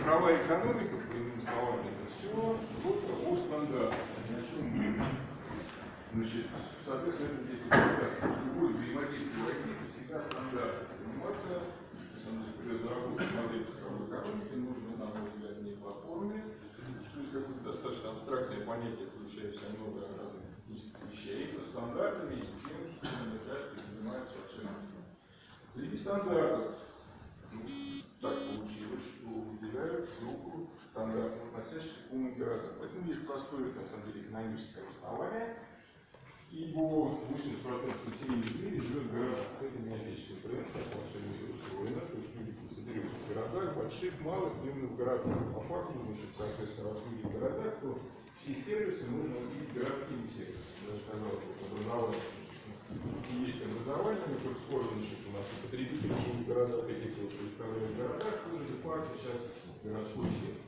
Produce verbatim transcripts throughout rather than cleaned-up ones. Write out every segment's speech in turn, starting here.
цифровая экономика, по иным словам, это все только о стандартах. Ни о чем мы. Значит, соответственно, это здесь любое взаимодействие в ай ти это всегда стандарты. Заниматься, при разработке модели цифровой экономики нужно, на мой взгляд, не платформе, что это какое-то достаточно абстрактное понятие, включающее много разных технических вещей, это стандартами и тем, что намечается и занимается вообще. Среди стандартов ну, так получилось, что выделяют группу стандартов, относящихся к умным городам. Поэтому есть простое, на самом деле, экономическое обоснование. Ибо восемьдесят процентов населения в мире живет в городах. Это не отечественный тренд, как во всем мире устроено. То есть люди концентрируются в городах, больших, малых, дневных городах. По факту, значит, соответственно, раз люди в городах, то все сервисы нужно увидеть городскими сервисами. Даже, казалось бы, образование. И есть образование, мы тут скоро, значит, у нас и потребители живут в городах, и те, кто представляют в городах, тоже де-факто сейчас городской сервис.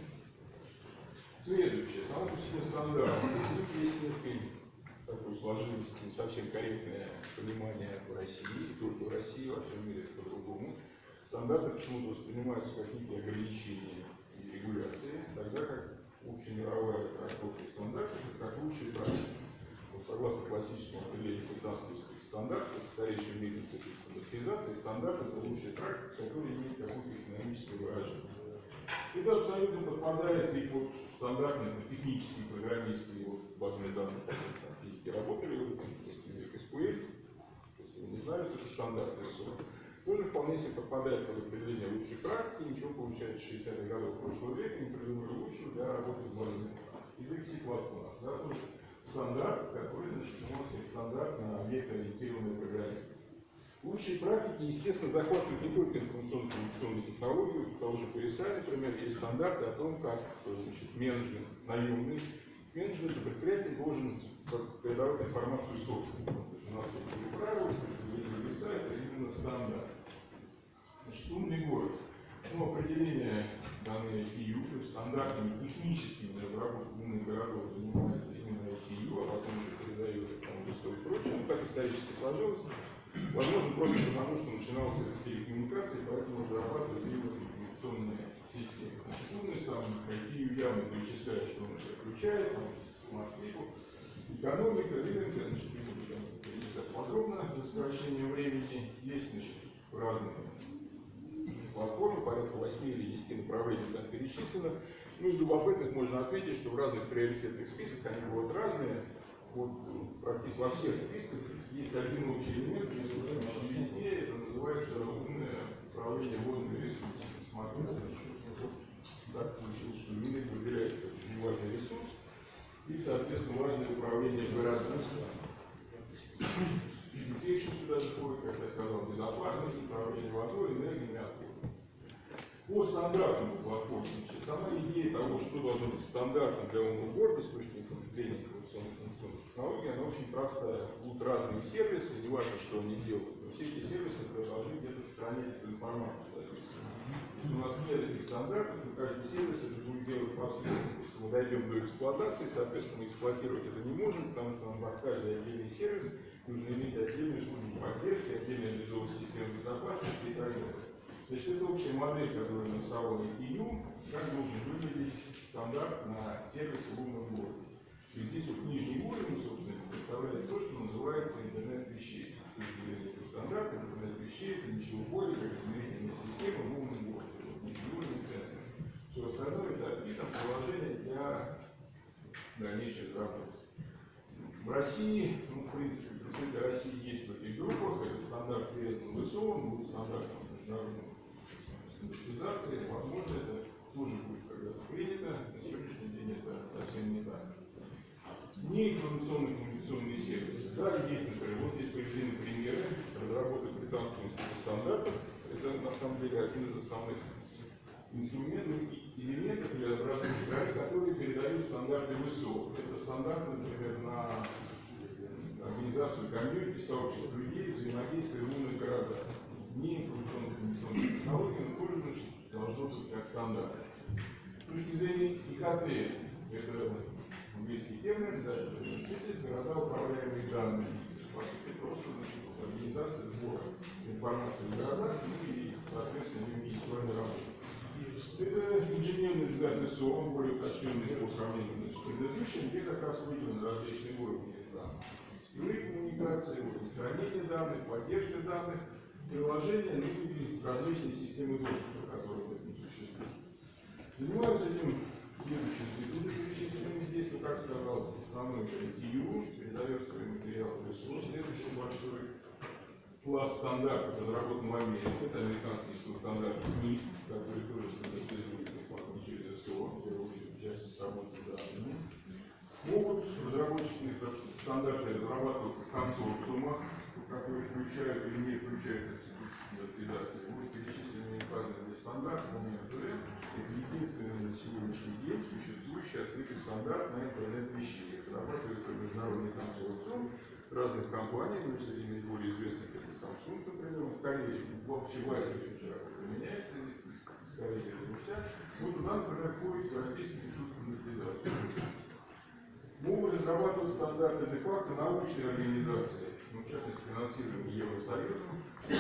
Следующее, само по себе стандарт. Тут есть некий такое сложилось не совсем корректное понимание в России, и только в России, во всем мире это по-другому. Стандарты почему-то воспринимаются как некие ограничения и регуляции, тогда как общемировая трактовка стандартов это как лучшие практики. Вот, согласно классическому определению британских стандартов, старейший в мире институт стандартизации, стандарт это лучшая практика, которая имеет какое-то экономическое выражение. Это абсолютно подпадает и под стандартные технические программистские вот, базовые данные. Физики работали в этом, то есть язык эс кью эль, если вы не знали, то это стандарт эс о. Тоже вполне себе подпадает под определение лучшей практики, ничего получается в шестидесятых годах прошлого века, не придумали лучшего для работы с базовыми данными. Язык си плюс плюс, да, тоже стандарт, который, значит, можно сказать, стандарт на объектно-ориентированное программирование. Лучшие практики, естественно, захватывают не только информационно-коммуникационную технологию, того же пи эс ай, например, есть стандарты о том, как значит, менеджмент, наемный менеджмент предприятия должен передавать информацию собственнику. То есть у нас есть правила, с точки зрения пи эс ай, это именно стандарт. Значит, умный город. Ну, определение данные ай ти ю, то есть стандартными техническими разработками умных городов занимается именно ай ти ю, а потом уже передает это там и прочее. Ну, так исторически сложилось. Возможно, просто потому, что начиналось с телекоммуникации, поэтому разрабатывают именно коммуникационные системы. Значит, умность там ай ти ю явно перечисляет, что он себя включает, там, смарт-клику, экономика, рынок, значит, не буду там перечислять подробно, для сокращения времени. Есть, значит, разные платформы, порядка восьми или десяти направлений там перечислено. Ну, из любопытных можно отметить, что в разных приоритетных списках они будут разные. Вот, практически во всех списках есть один общий элемент, присутствующий везде, это называется умное управление водными ресурсами. Смотрите, так получилось, что Минэк выделяется как очень важный ресурс и, соответственно, важное управление городами. Education сюда заходит, как я сказал, безопасность, управление водой, энергией, отходами. По стандартам платформы, сама идея того, что должно быть стандартом для умного города с точки зрения информационных технологий, она очень простая. Будут разные сервисы, не важно, что они делают, но все эти сервисы должны где-то сохранять эту информацию. Если у нас нет этих стандартов, то каждый сервис это будет делать по-своему. Если мы дойдем до эксплуатации, соответственно, мы эксплуатировать это не можем, потому что нам под каждый отдельный сервис нужно иметь отдельную службу поддержки, отдельную реализованную систему безопасности и так далее. Значит, это общая модель, которую нарисовал ай ти ю, как должен выглядеть стандарт на сервисе в умном городе. И здесь вот нижний уровень, собственно, представляет то, что называется интернет вещей. То есть стандарт интернет вещей это ничего более, как измерительная система в умном городе. Вот нижний уровень сенсор. Все остальное это и там приложение для дальнейшей разработки. В России, ну, в принципе, представители России есть в этих группах, это стандарт передан в эс о, он будет стандартом международного стандартизации, возможно, это тоже будет когда-то принято, на сегодняшний день это совсем не так. Не информационные коммуникационные сервисы. Да, есть, например, вот здесь приведены примеры разработок британского института стандартов. Это на самом деле один из основных инструментов и элементов для разработки, которые передают стандарты в эс о. Это стандарты, например, на организацию комьюнити, сообществ людей, взаимодействия в умных городах. Не информационно-коммуникационные технологии, но тоже должно быть как стандарт. С точки зрения и ка тэ, это английский термин, да, это города, управляемые данными. По сути, просто значит, организация сбора информации в городах, ну и, соответственно, инвестиционной работы. Это инженерный взгляд ИСО, он более уточненный по сравнению с предыдущим, где как раз выделены различные уровни данных. Сетевые коммуникации, уровни хранения данных, поддержка данных, приложения, ну и различные системы доступа, которые в этом существуют. Занимаются этим следующие институты, перечисленные здесь, ну, как сказал, основной ТИ Ю, передоверстовый материал ИСО, следующий большой класс стандартов разработан в Америке, это американский стандарт нист, который тоже стандартизует фактом через ИСО, в первую очередь, в части с работой с данными. Могут разработчики стандарты разрабатываться в консорциумах, которые включают или не включают институт стандартизации. Вот перечисленные указанные здесь стандарты, это единственный на сегодняшний день существующий открытый стандарт на интернет вещей. Разрабатывается международный консорциум разных компаний, но среди наиболее известных это Samsung, например, в Корее. Общевайс очень широко применяется, из Кореи это вся. Вот туда, например, входит Европейский институт стандартизации. Могут разрабатывать стандарты де-факто научные организации, ну, в частности, финансируемые Евросоюзом,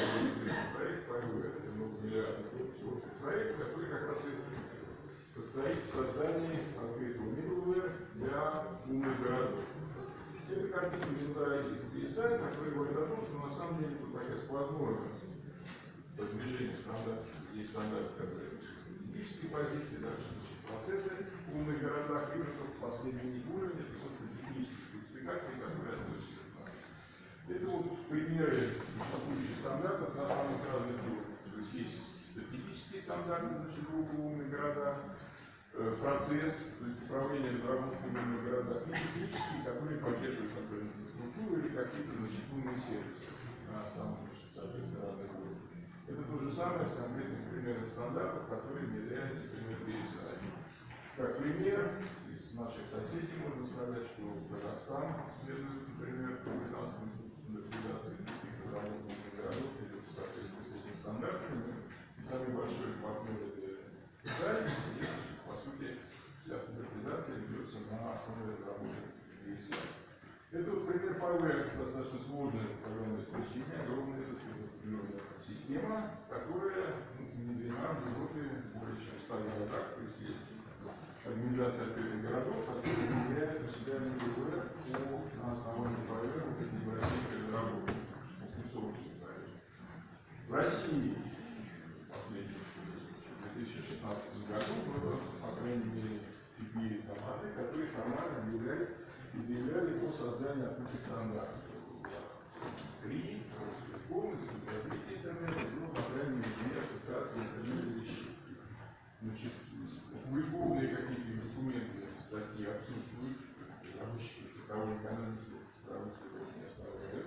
проект ПАЙВЭ, это многомиллиардный проект, который как раз и состоит в создании открытого middleware для умных городов. Это картинка взята из сайта, который говорит о том, что на самом деле тут такая сквозное продвижение стандартов. Есть стандарты, которые стратегические позиции, дальше процессы в умных городах, и уже последний уровень, это, собственно, технические спецификации, которые относятся к нам. Это вот примеры существующих стандартов на самых разных уровнях. То есть есть стратегические стандарты, значит, группы в умных городах, процесс, то есть управление разработкой в умных городах, и технические, которые поддерживают, например, инфраструктуру или какие-то, значит, умные сервисы на самом, соответственно, разных уровнях. Это то же самое с конкретными примерами стандартов, которые являются пример пи эс ай. Как пример, из наших соседей можно сказать, что Казахстан следует, например, американскому институту стандартизации каких-то разработанных городов или в соответствии с этими стандартами. И самый большой партнер это Китай, где, по сути, вся стандартизация ведется на основе разработки пи эс ай. Это вот пример ПАЙВЭ, достаточно сложное программное обеспечение, огромная распределенная система, которая внедрена в Европе более чем в ста городах, то есть есть организация открытых городов, которая внедряет на себя middleware на основании ПАЙВЭ, вот эти европейские разработки, open-source проекты. В России последний в две тысячи шестнадцатом году было, по крайней мере, четыре команды, которые формально объявляли и заявляли о создании открытых стандартов. Три, полностью развитие интернета, ну, по крайней мере, две ассоциации интернета вещей. Значит, опубликованные какие-то документы, статьи отсутствуют, разработчики цифровой экономики, цифровых цифров не оставляют.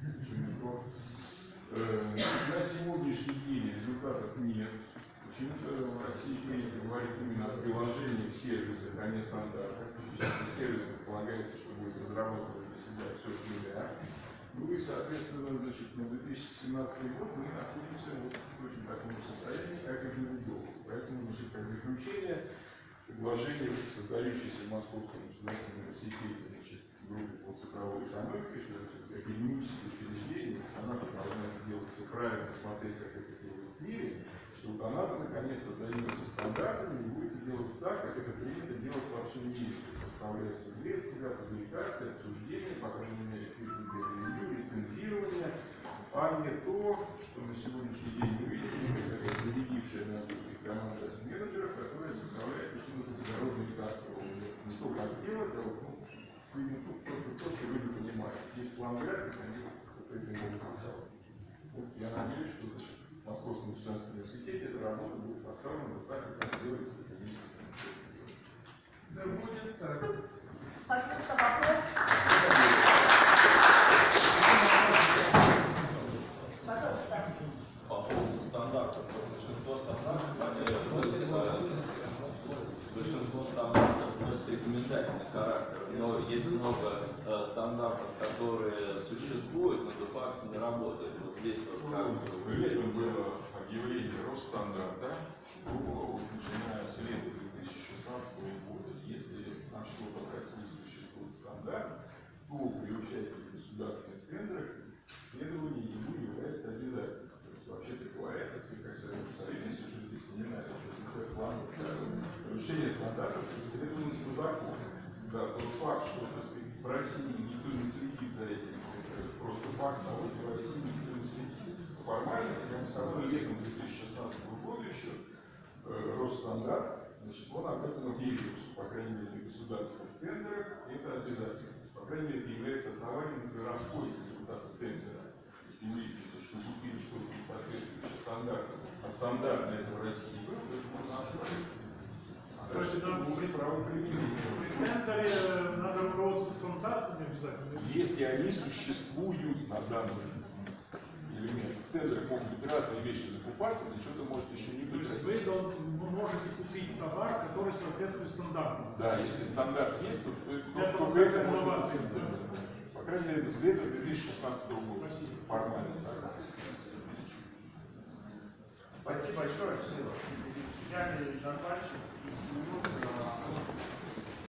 На сегодняшний день результатов нет. Почему-то в России принято говорить именно о приложении в сервисах, а не стандартах. Сейчас сервис предполагается, что будет разрабатывать для себя все с нуля. Ну и, соответственно, значит, на две тысячи семнадцатый год мы находимся вот в точно таком состоянии, как и в Поэтому, значит, как заключение, предложение, создающееся в Московском государственном университете, значит, группе по цифровой экономике, что это все-таки академическое учреждение, что она должна делать все правильно, смотреть, как это делают в мире, что вот она наконец-то займется стандартами и будет делать так, как это принято делать во всем мире. Составляется лекция, публикация, обсуждение, по крайней мере, ревью, лицензирование, а не то, что на сегодняшний день мы видим, как зарядившая на других команда менеджеров, которая составляет почему-то дорожный карты. Не то, как делать, а вот, ну, видно, тут просто то, что люди понимают. Есть план график, они какой-то не могут рисовать. Вот я надеюсь, что в Московском государственном университете эта работа будет поставлена вот так, как делается. Да будет так. Пожалуйста, вопрос. Пожалуйста. По поводу стандартов. Большинство стандартов, они носят, большинство стандартов носят рекомендательный характер. Но есть много э, стандартов, которые существуют, но де-факто не работают. Вот здесь вот как... Летом было объявление Росстандарта, что начиная с лета две тысячи шестнадцатого года, если на что-то в России существует стандарт, то при участии в государственных тендерах следование ему является обязательным. То есть, вообще-то говоря, если как Советский Союз, что здесь не надо, что СССР планов нарушение стандартов преследуемости закона. Да, тот факт, что, так сказать, в России никто не следит за этим, это просто факт того, что в России никто не следит. Формально, как мы сказали, летом две тысячи шестнадцатого года еще э, Росстандарт, значит, он об этом объявил, что, по крайней мере, в государственных тендерах это обязательно. По крайней мере, это является основанием для распознания результатов тендера. Если выяснится, что купили что-то не соответствующее стандартам, а стандартно это в России было, то это можно оставить. То есть нам При правоприменении. при тендере надо руководствоваться стандартами обязательно. Если они существуют на данный элемент. В тендерах могут быть разные вещи закупаться, но что-то может еще не То быть. есть вы, дол- вы можете купить товар, который соответствует стандартам. Да, если стандарт есть, то, то, то, Это то вот это такая можно инновация. быть. Да. По крайней мере, с лета две тысячи шестнадцатого года. Спасибо. Формально. Так. Спасибо большое. Дякую, Донбассе.